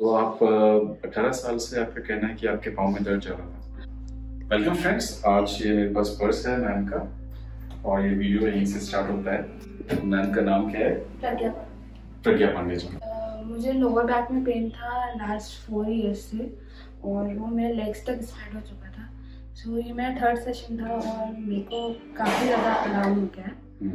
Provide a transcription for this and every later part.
तो आप 18 साल से आपका कहना है कि आपके पाँव में दर्द चल रहा था। वेलकम फ्रेंड्स, आज ये बस पर्स है मैम का और ये वीडियो यहीं से स्टार्ट होता है। मैम का नाम क्या है? प्रज्ञा पांडे जी। मुझे लोअर बैक में पेन था लास्ट 4 इयर्स से और वो मेरे लेग्स तक स्प्रेड हो चुका था। सो ये मेरा 3rd सेशन था और मेरे को काफ़ी ज़्यादा आराम हो गया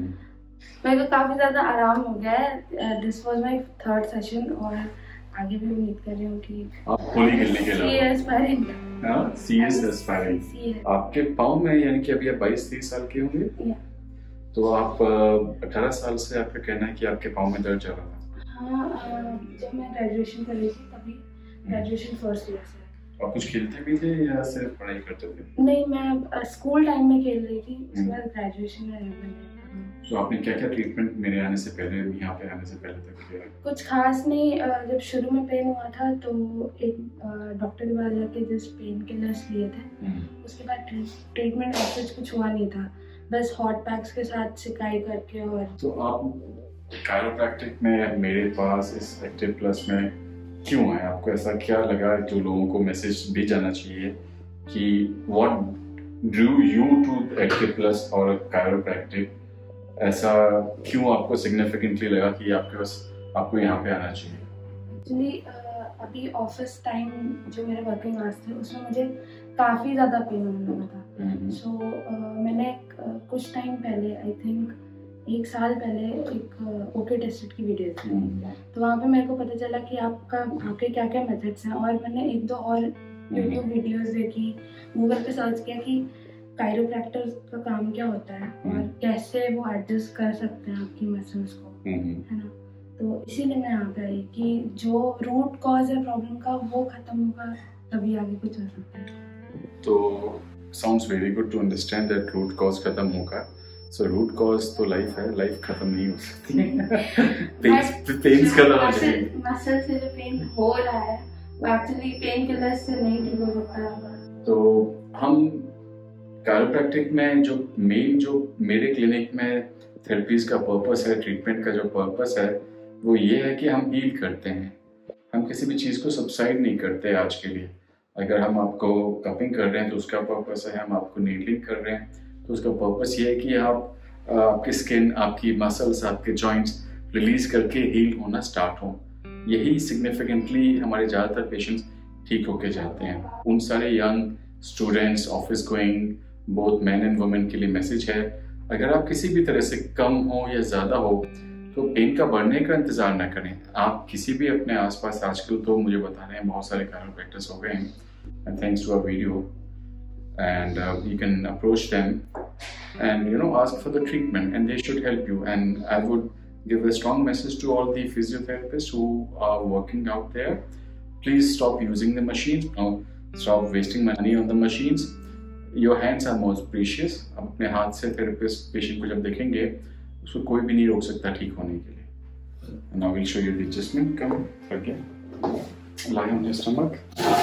है। This was my 3rd session और आगे भी उम्मीद कर रही हूँ कि आप होली खेलने के लिए CS एस्पायरिंग आपके पाँव में, यानी कि अभी आप 22-23 साल के होंगे। तो आप 18 साल से आपका कहना है कि आपके पाँव में दर्द चल रहा था। हाँ, जब मैं ग्रेजुएशन कर रही थी तभी ग्रेजुएशन 1st ईयर से। आप कुछ खेलते भी थे या सिर्फ पढ़ाई करते थे? नहीं, मैं स्कूल टाइम में खेल रही थी, उसके बाद ग्रेजुएशन में। तो आपने क्या क्या ट्रीटमेंट मेरे आने से पहले, यहाँ पे आने से पहले तक किया? कुछ खास नहीं। जब शुरू में पेन हुआ था तो एक डॉक्टर के पास जाके जस्ट पेन किलर्स लिए थे। उसके बाद ट्रीटमेंट ऐसा कुछ हुआ नहीं था, बस हॉट पैक्स के साथ सिकाई करके। और तो आप कायरोप्रैक्टिक में मेरे पास इस एक्टिव प्लस में क्यों आए? आपको ऐसा क्या लगा जो लोगों को मैसेज भी जाना चाहिए कि what drew you to Active Plus और कायरोप्रैक्टिक? ऐसा क्यों आपको सिग्निफिकेंटली लगा कि आपको यहाँ पे आना चाहिए? एक्चुअली अभी ऑफिस टाइम जो मेरे वर्किंग आवर्स थे उसमें मुझे काफ़ी ज़्यादा पेन होने लगा था। सो मैंने कुछ टाइम पहले, आई थिंक 1 साल पहले, एक ओके टेस्टेड की वीडियो थी। तो वहाँ पे मेरे को पता चला कि आपके क्या क्या मेथड्स हैं और मैंने 1-2 और यूट्यूब वीडियोस देखी, गूगल पे सर्च किया कि कायरोप्रैक्टर का काम क्या होता है और कैसे वो एडजस्ट कर सकते हैं आपकी मसल्स को, है ना। तो इसीलिए मैं यहाँ पे आई कि जो रूट कॉज है प्रॉब्लम का वो खत्म होगा तभी आगे कुछ हो सकता है। तो sounds very good to understand that root cause खत्म होगा। सो रूट कॉज तो लाइफ है, लाइफ खत्म नहीं हो सकती। पेन खत्म हो जाएगी। मसल से जो पेन हो रहा है वो एक्चुअली पेन किलर्स से नहीं ठीक हो सकता। तो हम कायरोप्रैक्टिक में जो मेरे क्लिनिक में थेरेपीज का पर्पस है, ट्रीटमेंट का जो पर्पस है वो ये है कि हम हील करते हैं। हम किसी भी चीज़ को सबसाइड नहीं करते आज के लिए। अगर हम आपको कपिंग कर रहे हैं तो उसका पर्पस है, हम आपको नीडलिंग कर रहे हैं तो उसका पर्पस ये है कि आपकी स्किन, आपकी मसल्स, आपके जॉइंट्स रिलीज करके हील होना स्टार्ट हो। यही सिग्निफिकेंटली हमारे ज़्यादातर पेशेंट्स ठीक होके जाते हैं। उन सारे young students, office going, both man and women के लिए मैसेज है, अगर आप किसी भी तरह से कम हो या ज़्यादा हो तो पेन का बढ़ने का इंतज़ार ना करें। आप किसी भी अपने आसपास, आजकल तो मुझे बता रहे हैं बहुत सारे कायरोप्रैक्टर्स हो गए हैं, thanks to a video, and you can approach them and ask for the treatment and they should help you. And I would give a strong message to all the physiotherapists who are working out there. Please stop using the machines. Stop wasting money on the machines. Your hands are most precious. आप अपने हाथ से therapist patient को जब देखेंगे उसको कोई भी नहीं रोक सकता ठीक होने के लिए। And I will show you the adjustment. Come again. Lie on your stomach.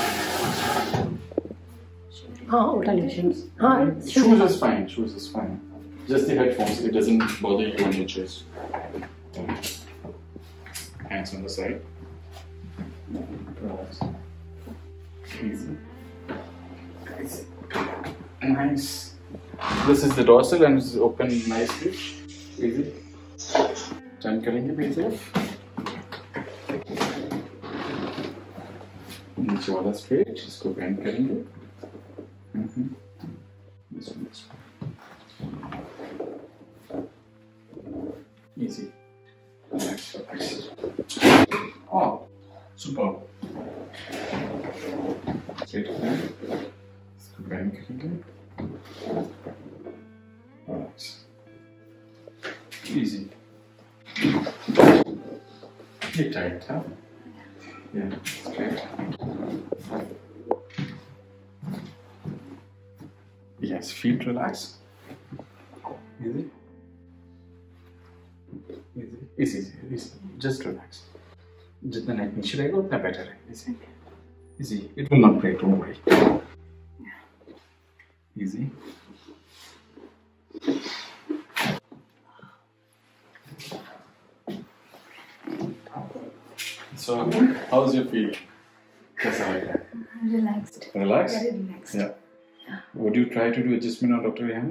Shoes is fine. Shoes is fine. Just the headphones. It doesn't bother you on your chest. Hands on the side. Easy. Nice. This is the dorsal and it's open nicely. Easy. Turn करेंगे बाई तरफ. नीचे वाला straight, इसको bend करेंगे. This one. Easy. Relax. Oh, super. Straight down. इसको bend करेंगे. Alright. Easy. ये टाइट था. Yeah, straight. Yes, feet relax. Easy. Easy. Just relax. जितना नेक नीचे रहेगा उतना बेटर है. Easy. It will not break, don't worry. Easy. So, how's your feet? कैसा लग रहा है? Relaxed. Relaxed? Very relaxed. Yeah. Would you try to do adjustment on Dr. Rihanna?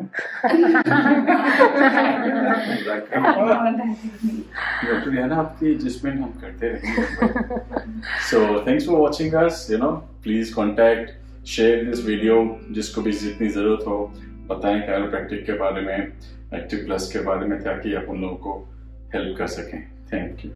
Dr. Rihanna, आपकी adjustment हम करते रहेंगे. So thanks for watching us. You know, please contact, share this video. जिसको भी जितनी जरूरत हो बताएं chiropractic के बारे में, Active Plus के बारे में, ताकि आप उन लोगों को हेल्प कर सकें. Thank you.